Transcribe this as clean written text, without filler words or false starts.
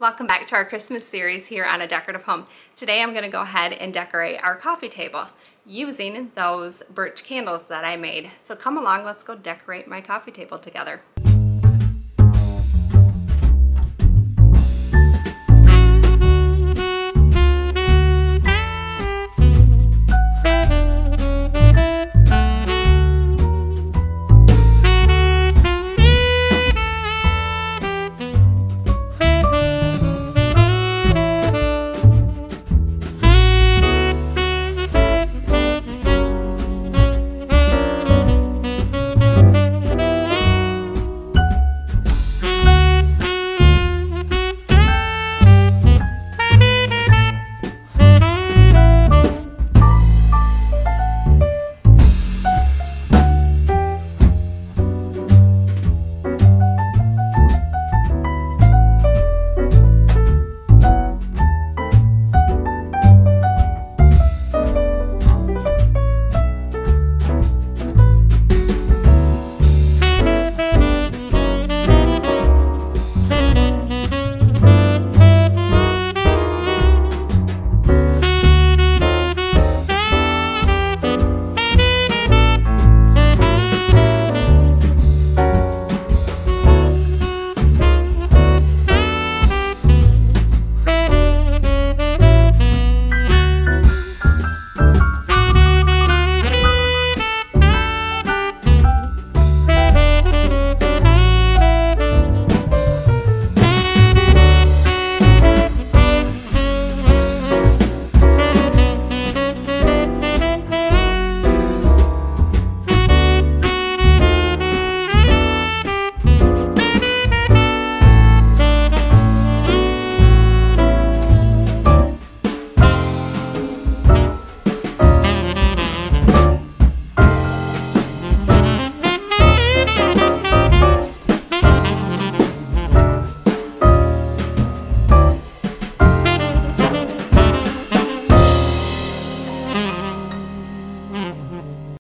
Welcome back to our Christmas series here on A Decorative Home. Today I'm going to go ahead and decorate our coffee table using those birch candles that I made. So come along, let's go decorate my coffee table together.